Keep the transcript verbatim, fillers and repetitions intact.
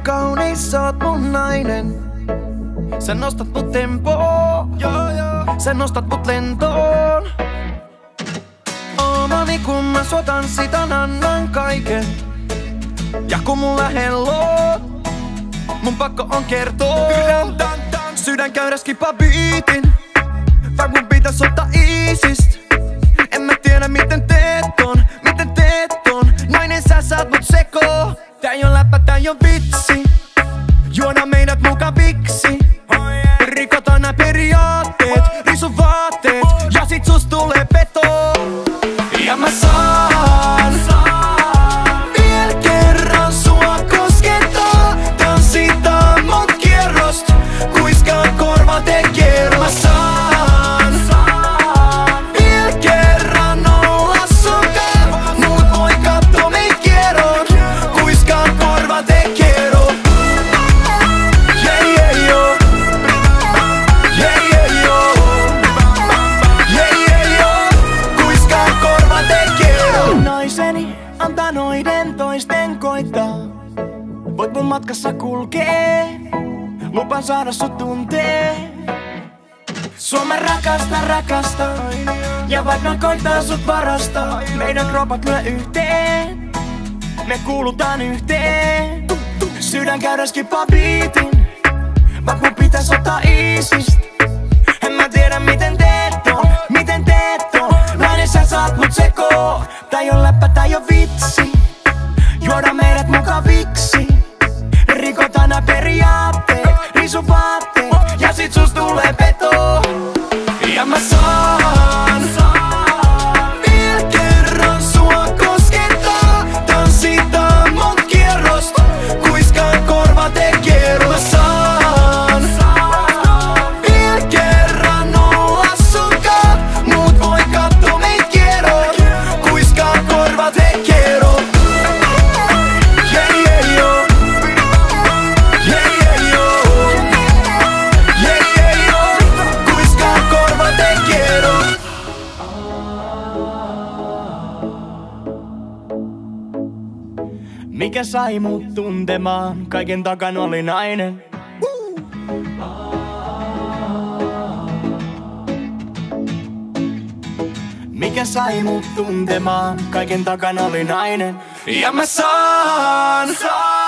kaunis, sä oot mun nainen. Sä nostat mut tempoon, sä nostat mut lentoon. Omani kun mä sua tanssitan, annan kaiken. Ja kun mun lähellä oot, mun pakko on kertoo. Sydän käydä skipaa biitin, vaik mun pitäis ottaa easyst. En mä tiedä miten teet ton, miten teet ton. Nainen sä saat mut sekoo. Tää ei oo läppä, tää ei oo vitsi. Juoda meidät mukaviksi. Rikotaan nää periaatteet, risu vaatteet. Ja sit sus tulee petoo. Ja mä saan viel kerran sua koskettaa. Tanssitaan mut kierrost, kuiskaa korva tekee. Mä saan viel kerran olla sun kanssa. Muut voi kattoo meit kieron, kuiskaa korva tekee. Yeah, yeah, yo. Yeah, yeah, yo. Yeah, yeah, yo. Kuiskaa korva tekee. Naiseni antaa noiden toisten koittaa. Voit mun matkassa kulkee, lupan saada sut tuntee. Sua mä rakastan, rakastan. Ja vaik mä koittaa sut varastaa, meidän kropat lyö yhteen, me kuulutaan yhteen. Sydän käydä skipaa biitin, vaik mun pitäis ottaa easyst. En mä tiedä miten teet ton, miten teet ton. Nainen sä saat mut sekoo. Tää ei oo läppä, tää ei oo vitsi. Juoda meidät mukaviksi. Rikotaan nää periaatteet, risu vaatteet. Ja sit sus tulee petoo. Ja mä saan viel kerran sua koskettaa. Tanssitaan mut kierrost, kuiskaa korva tekee. Mä saan viel kerran olla sun kanssa. Muut voi kattoo meit kierron, kuiskaa korva tekee. Yeah, yeah, yo. Yeah, yeah, yo. Yeah, yeah, yo. Kuiskaa korva tekee. Mikä sai mut tuntemaan, kaiken takana oli nainen. Mikä sai mut tuntemaan, kaiken takana oli nainen. Ja mä saan, saan.